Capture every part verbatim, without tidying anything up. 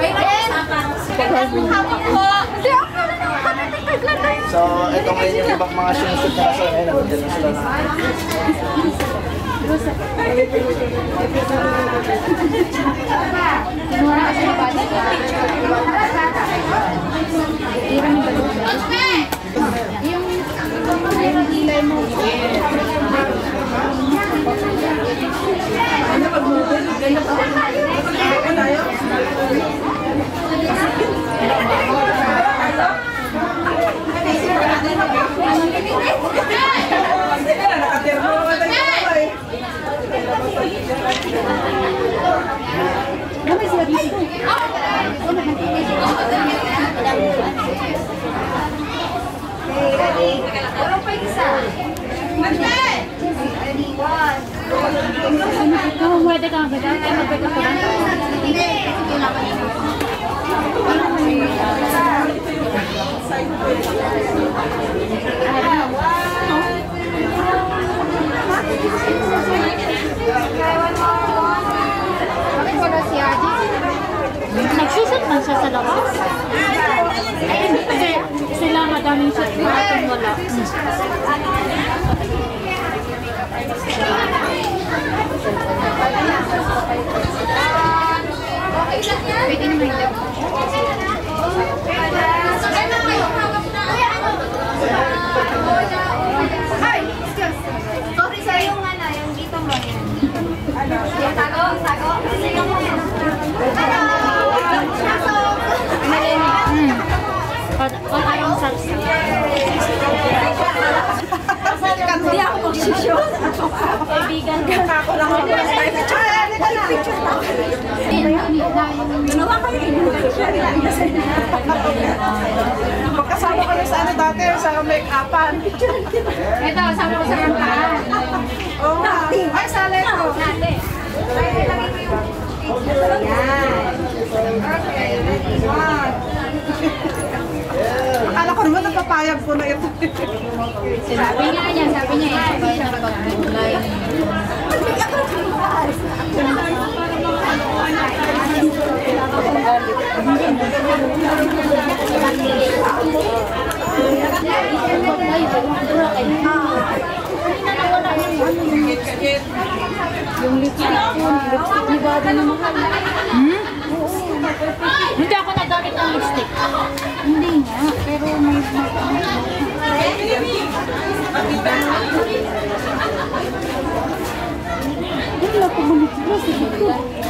So, ito ngayon yung ibang mga sinusod na nasa ngayon. Nandyan na sila na. Yung ilay mo. Ano pag-move? Ganda pa. Ano tayo? Dami sila dito. Walang pa isa. Ikaw, pwede kang agad. Kaya mag-pwede ka lang. Hindi. Bakit wala si Adi? Nagsusot man siya sa labas. Kasi sila madaming shoot natin wala. Pwede naman ito. Ay! Sorry sa yung ano, yung dito mo yan. Yung tago, tago. O tayong salsa. Hindi ako mag-shoot. Kaibigan ka. Ako lang ako. Ginawa kayo Magkasama ka na sa ano dati, sa make-upan. ito, sama ko sa kantaan. Oo nga. Ay, sali ko. Yan. Okay, ready. One. Akala ko naman napapayag po na ito. Sabi nga niya, sabi niya, eh, sabay na pag-kulay. Yung lipstick ko, lipstick ni Bobby na mahal. Hmm? Hindi ako nagamit ng lipstick. Hindi nga, pero may... Wala ko bumit sila sa dito.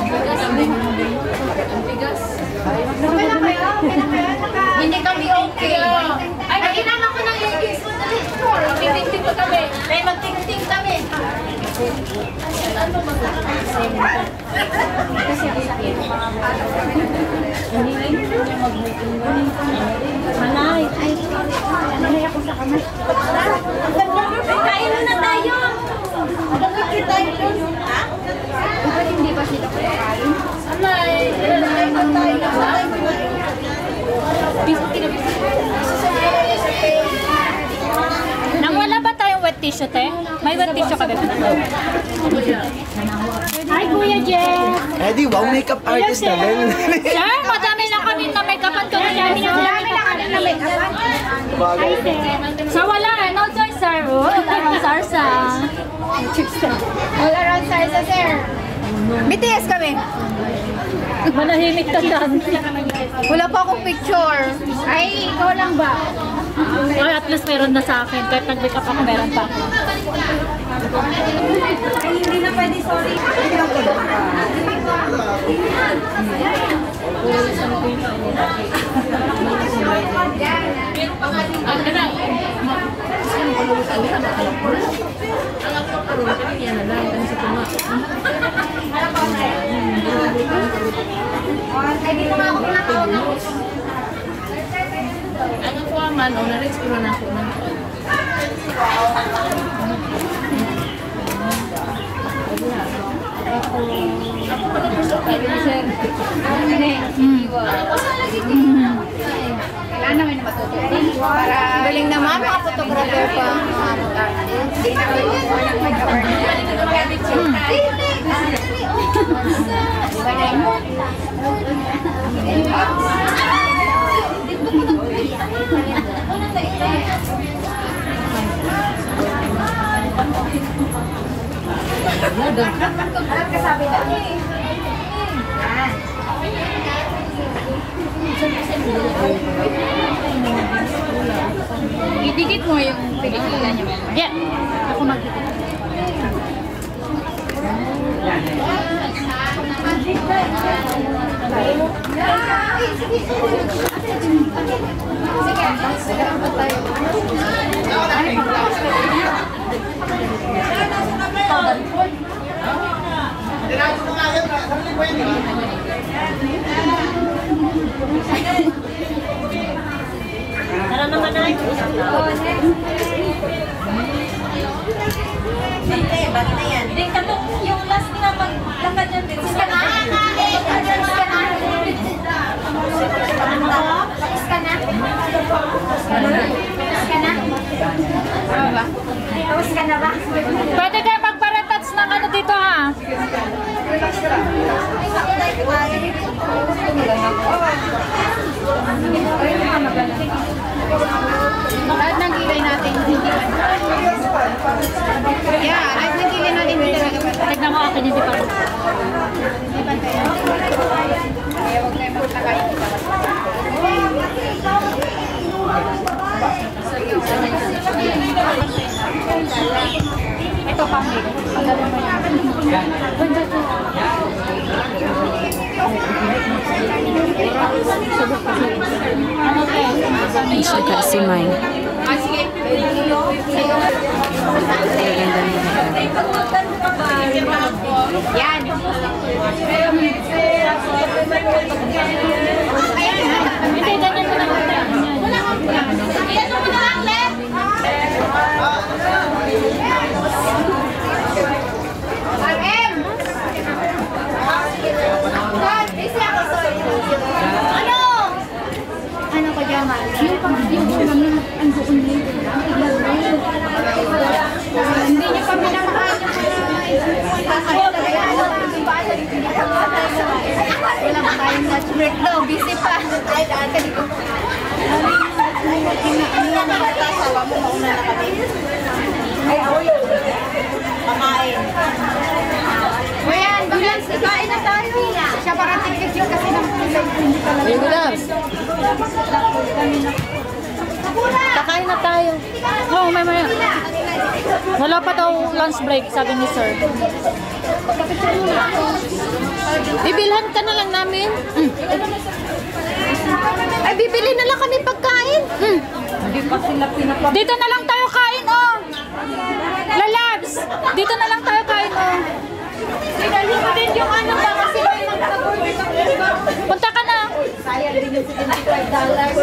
Okay na kayo? Okay na kayo? Hindi kami okay. Ay, naginama ko ng ladies mo na lipstick. Magtiting ko kami. May magtiting kami. Ano ba? Kasi ako sa iyo. Hindi niya mag-meeting mo. Malay. Ay, malay ako sa kamay. Kain na tayo. Magkakit tayo doon. Ha? Bakit hindi ba sila kumakain? Amay, lalagay na tayo. Nang wala ba tayong wet tissue, te? May wet tissue ka ganun. Hi, Kuya Jeff! Eddie, wow, makeup artist na din. Sir, madami na kami na make-upan ko. Madami na kami na make-upan. Hi, sir. So, wala. No choice, sir. Oh, wala akong sarsa. All around Sarsa, sir. B T S kami. Manahimik ka dyan. Wala pa akong picture. Ay, ikaw lang ba? Ay, at least meron na sa akin. Kahit nag-makeup ako, meron pa. Ay, hindi na pwede, sorry. Ay, dito nga ako pinakauna. Ano po man, o na-explore na ako na. Ako pag-ipusok kayo na, sir. Hindi. Kailangan namin na matutunan. Para... Galing naman, mga photographer pa. Mga mag-artist. Hindi na kayo walang mag-awareness. Hindi. Kasabi na. Idikit mo yung pelikula niyo. Yeah. Ako magdikit. Tara naman na. Hindi, bakit na yan? Hindi, katong yung last na maglakad yan din. Pakis ka na? Pakis ka na? Pakis ka na? Pakis ka na? Pakis ka na ba? Pwede kayo magparatats ng ano dito ha? Lahat ng kilay natin hindi yeah, lahat ng kilay natin hindi talaga. Tignan mo akin hindi pa. Hindi ba tayo? Kaya huwag kayo magtakain. Ito pa mo. Ano kayo? Suka si May. Ah, sige. Yan. Hindi, ganyan mo lang. Yan mo na lang, Len. R M! God, busy ako, sorry. Ano? Ano ko dyan, man? Yung pag-yung namin ang doon nito. Hindi niyo pa minamahal yung wala pa tayong lunch break daw. Busy pa. Ay, daan ka dito. Sawa mo, mauna na kami. Ay, ako yun. Pakain. Kuyan, bilang kain na tayo. Siya parang tigis yun kasi nang hindi talaga. Ay, Wilams. Kakain na tayo. Oo, may may. Wala pa daw lunch break, sabi ni sir. Bibilhan ka na lang namin. Mm. Ay, bibili na lang kami pagkain. Mm. Dito na lang tayo kain, oh. Lalabs, dito na lang tayo kain, oh. Pinali mo din yung ano ba kasi may magkakagulong sa mga. Punta ka na. Sayang din yung seventy-five dollars.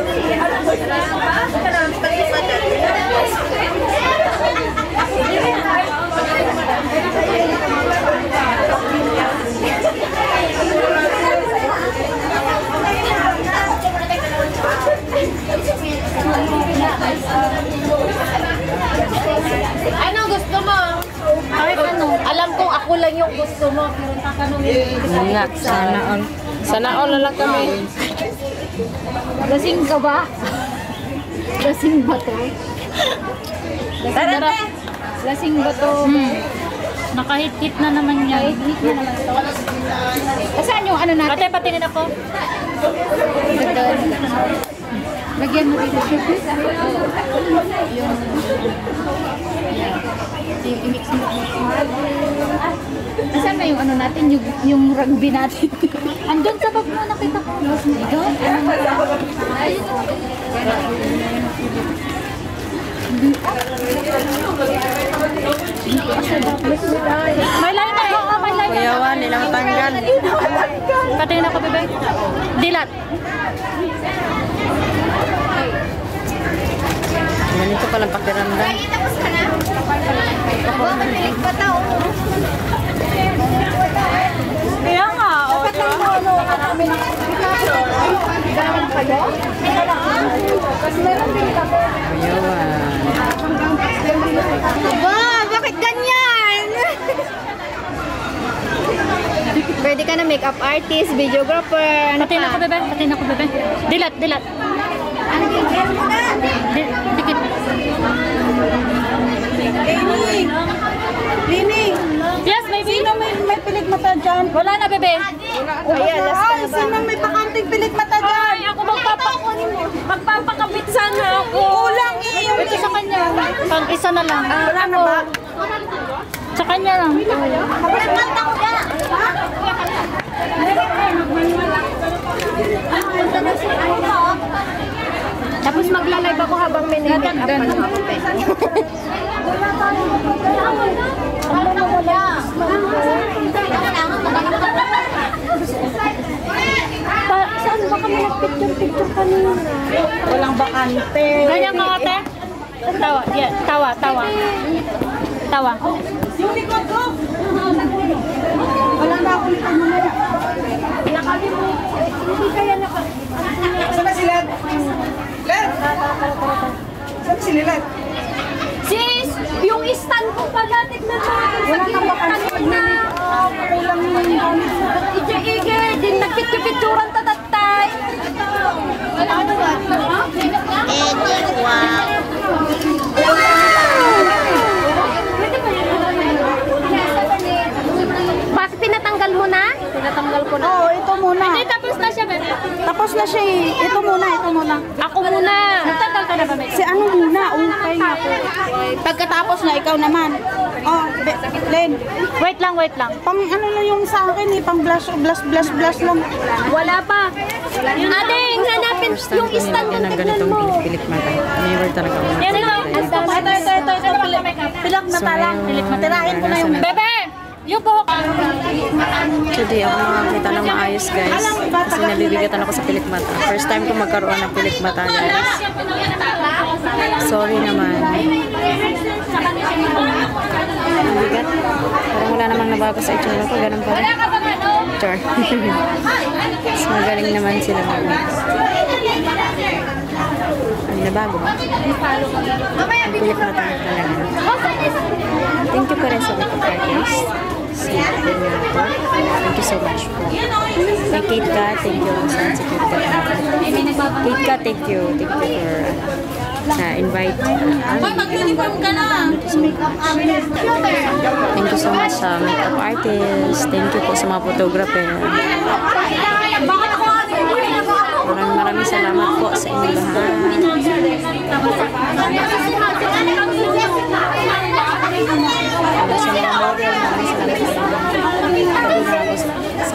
Ano gusto mo? Kahit ano. Alam kong ako lang yung gusto mo, pero tatanungin ko Nga, sana all. Sana all na lang kami. Lasing ka ba? Lasing ba to? Lasing ba? Lasing ba to? Hmm. Nakahit-hit na naman yan. Nakahit-hit na naman ito. Saan yung ano natin? Ate, patingin ako. Lagyan mo dito siya. Yung... Yung i-mix mo. Nasaan na yung ano natin? Yung, yung rugby natin. Andun sa bag mo, nakita ko. Ikaw? May line na eh. May line na. Kuyawan, nilang tanggal. Patingin ako, bebe. Dilat. Ganito palang pakiramdam. Ay, tapos ka na? Aba, matilig pa tao. Kaya nga. Dapat lang mo, ano, kami ng pikaso. Gawin pa yun? Kasi meron din kami. Kuyawan. Aba, bakit ganyan? Pwede ka na makeup artist, videographer, ano Patingin ako, pa? bebe. Patingin ako, bebe. Dilat, dilat. Ano yung meron mo na? Di- Dikit. Lining! Lining! Yes, maybe. Sino may, may pilik mata dyan? Wala na, bebe. Ayan, ay, sino may pakanting pilik mata dyan? Ay, ako magpapa magpapakabit sana ako. Kulang eh, yung Ito sa kanya. Pang isa na lang. Wala na ba? Sa kanya lang. Tapos magla-live ako habang may make-up pa na ako. Saan ba kami nag-picture-picture kanina? Walang bakante. Ganyan ka ate? Tawa, yeah, tawa, tawa. Tawa. Yung likod ko! Wala na ako nito mamaya. Hindi kaya naka... Saan na sila? Len! Saan si Lilet? Sis! Yung stand ko pala, tignan mo natin sa gilid kanina na. Okay lang yun. Ige-ige, din nagpicture-picturean tatatay. Ano ba? Bakit pinatanggal mo na? Pinatanggal ko na. Oo, ito muna. Hindi, tapos na siya, bebe. Tapos na siya eh. Ito muna, ito muna. Ako muna. Nagtagal ka na ba, bebe? Si ano muna? Okay nga po. Pagkatapos na, ikaw naman. Oh, Be- Len. Wait lang, wait lang. Pang ano na yung sa akin eh. Pang blush, blush, blush, blush lang. Wala pa. Ading, hanapin First time yung ko stand nilagyan ng ng tignan ganitong mo. pilik mata. Never talaga ako Yan ito. Ito, ito, ito, ito. Pilak, pilak mata lang. Tirahin ko na yung... Bebe! Yung buhok. Today ako makakita ng maayos guys. Kasi nabibigatan ako sa pilik mata. First time ko magkaroon ng pilik mata guys. Sorry naman. Ang bigat. Parang wala namang nabago sa itsura ko. Ganun pa rin. Char. Mas magaling naman sila mag-mix. Ano nabago ba? Ang pilik mata talaga. Thank you pa rin sa mga artist. Si Benyato. Thank you so much po. Kay Kate Ka, thank you. Saan si Kate Ka? Kate Ka, thank you. Thank you for sa invite. Hoy, mag-uniform ka na. Thank you so much sa makeup artist. Thank you po sa mga photographer. Maraming maraming salamat po sa inyo lahat. Sa mga model, maraming salamat sa inyo.